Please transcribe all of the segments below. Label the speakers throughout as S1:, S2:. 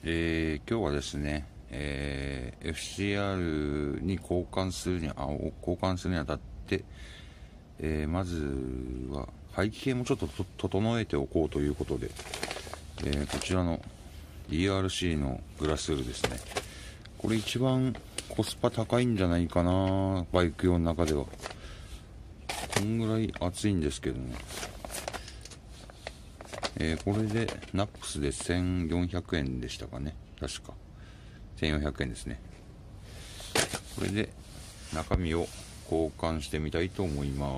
S1: 今日はですね、FCR に交換するにあたって、まずは排気系もちょっと整えておこうということで、こちらの DRC のグラスールですね。これ一番コスパ高いんじゃないかな、バイク用の中では。こんぐらい厚いんですけどね。これでナックスで1400円でしたかね、確か1400円ですね。これで中身を交換してみたいと思います。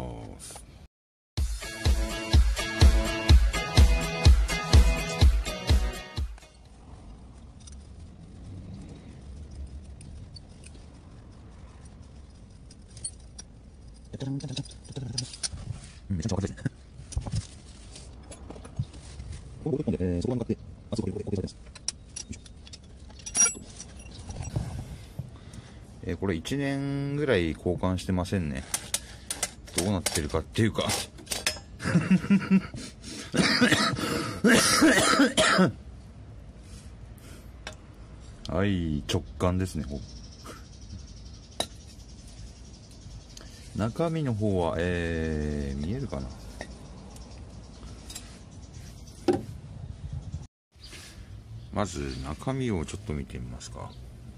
S2: めちゃめちゃ分かりやすい。これを1本で、そこに向かって、あそこで固定されてます。
S1: これ1年ぐらい交換してませんね。どうなってるかっていうかはい、直感ですね。中身の方は、見えるかな。まず中身をちょっと見てみますか。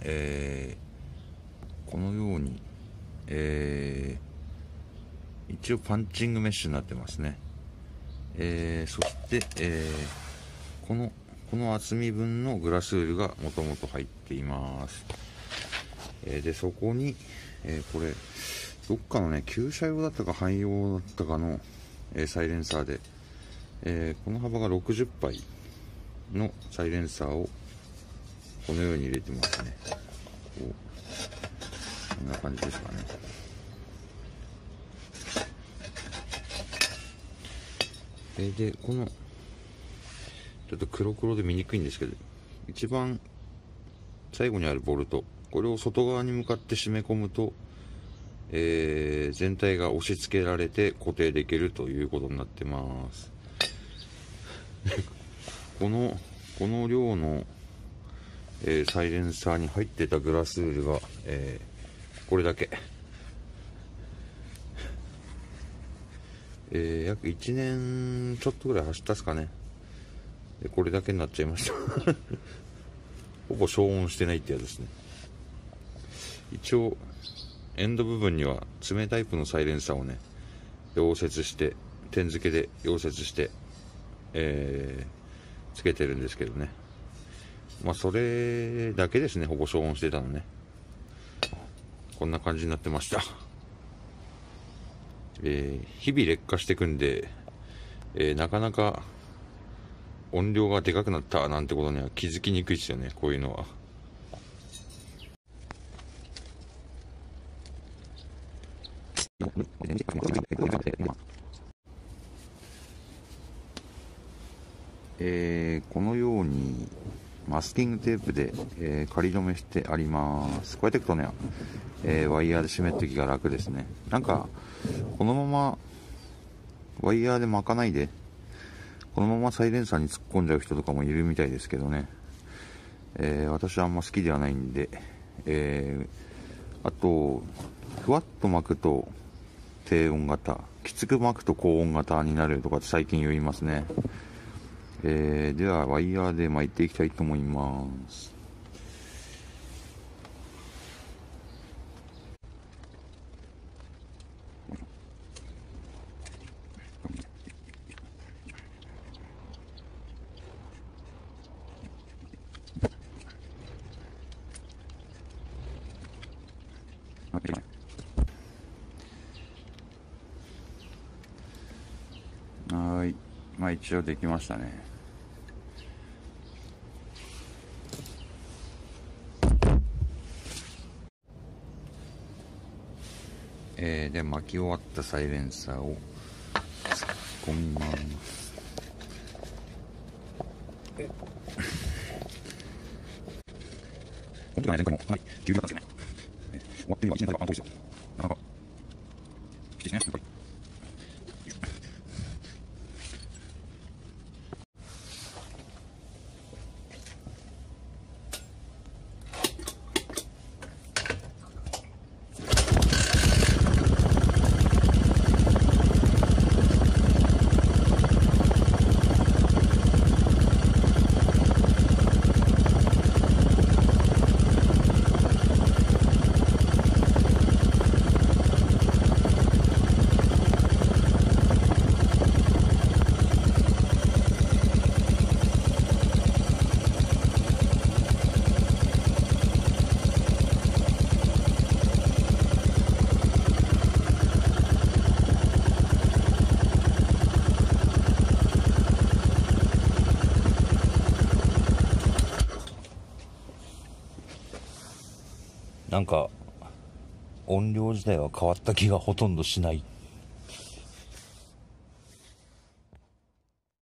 S1: このように、一応パンチングメッシュになってますね。そして、この厚み分のグラスールがもともと入っています。でそこに、これどっかのね、旧車用だったか汎用だったかの、サイレンサーで、この幅が60パイのサイレンサーをこのように入れてますね。こんな感じですかね。でこのちょっと黒で見にくいんですけど、一番最後にあるボルト、これを外側に向かって締め込むと、全体が押し付けられて固定できるということになってます。この量の、サイレンサーに入ってたグラスールが、これだけ、約1年ちょっとぐらい走ったっすかね。でこれだけになっちゃいましたほぼ消音してないってやつですね。一応エンド部分には爪タイプのサイレンサーをね、溶接して、点付けで溶接して、つけてるんですけどね。まあそれだけですね、ほぼ消音してたのね。こんな感じになってました。日々劣化していくんで、なかなか音量がでかくなったなんてことには気づきにくいですよね、こういうのは。このようにマスキングテープで、仮止めしてあります。こうやっていくとね、ワイヤーで締めるときが楽ですね。なんかこのままワイヤーで巻かないでこのままサイレンサーに突っ込んじゃう人とかもいるみたいですけどね。私はあんま好きではないんで、あとふわっと巻くと低音型、きつく巻くと高音型になるとかって最近言いますね。ではワイヤーで巻いていきたいと思います。はい、まあ一応できましたね。で巻き終わったサイレンサーを突っ込みます。
S2: この時はね、前回もかなり急だったんですよね。終わってみれば1年経てばあんこですよ。なかなかきついですね、やっぱり。
S1: なんか音量自体は変わった気がほとんどしないっ